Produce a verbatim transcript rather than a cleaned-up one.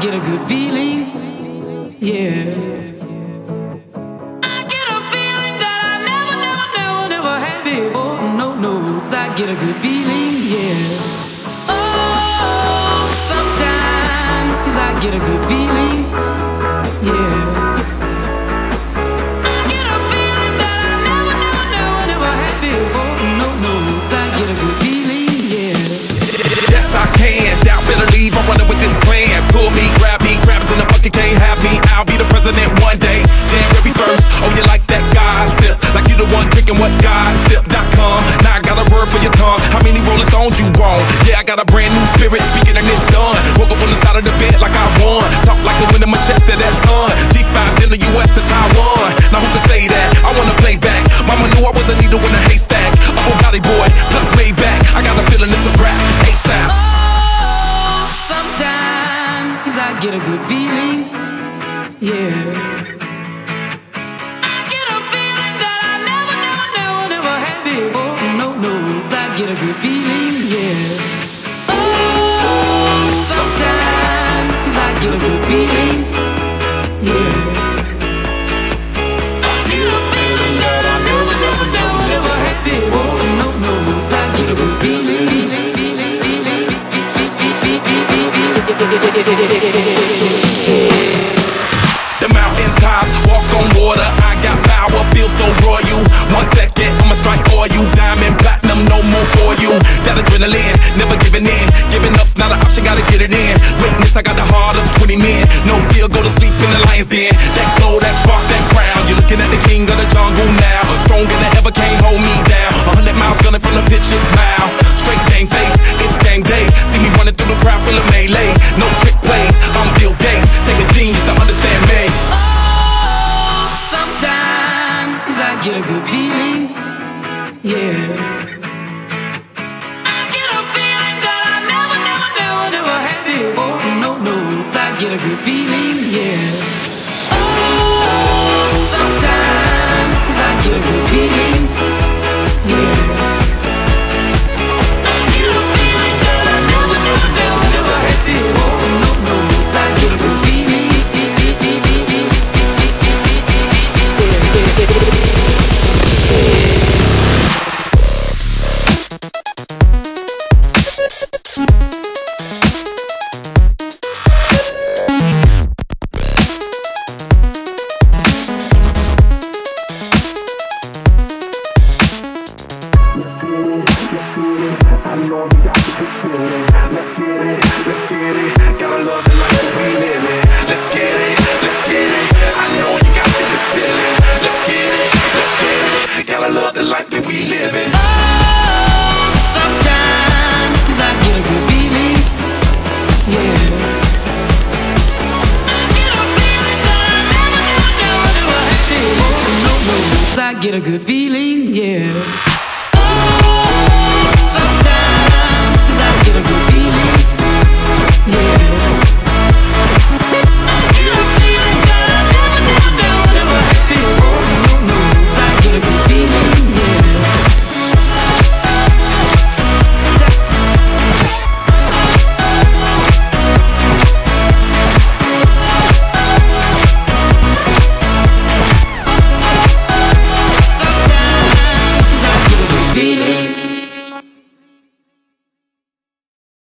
get a good feeling, yeah. I get a feeling that I never, never, never, never had before. No, no, I get a good feeling, yeah. Oh, sometimes I get a good feeling, yeah. I get a feeling that I never, never, never, never had before. No, no, I get a good feeling, yeah. Yes, I can. Doubt better leave. I'm running with this plan. Pull me, grab me, crabs in the bucket can't have me. I'll be the president one day. January first. Oh, you like that gossip? Like you the one drinking what gossip dot com. Now I got a word for your tongue. How many Rolling Stones you want? Yeah, I got a brand new spirit speaking and it's done. Woke up on the side of the bed like I won. Talk like the wind in my chest to that sun. G five in the U S to Taiwan. Now who can say that? I wanna play back. Mama knew I was a needle in a haystack. I'm a body boy, plus laid back. I got a feeling it's a rap. ASAP. Oh, sometimes I get a good feeling, yeah. I get a feeling that I never, never, never, never had before. No, no, I get a good feeling, yeah. Oh, sometimes I get a good feeling, yeah. I get a feeling that I never, never, never, never had before. No, no, I get a good feeling. The mountains top, walk on water. I got power, feel so royal. One second, I'ma strike for you. Diamond, platinum, no more for you. That adrenaline, never giving in. Giving up's not an option, gotta get it in. Witness, I got the heart of twenty men. No fear, go to sleep in the lion's den. That glow, that spark, that crown. You're looking at the king of the jungle now. Stronger than ever, can't hold me down. A hundred miles gunning from the pitcher's mouth. Straight game face, it's game day. See me running through the crowd full of melee. No trick plays, I'm Bill Gates. Take a genius to understand me. Oh, sometimes I get a good feeling, yeah. I get a feeling that I never, never, never, never had before. No, no, I get a good feeling, yeah. Oh, sometimes I get a good feeling, yeah. I get a feeling that I never, never, never, never had before. No, no, I get a good feeling. I get a good feeling, yeah.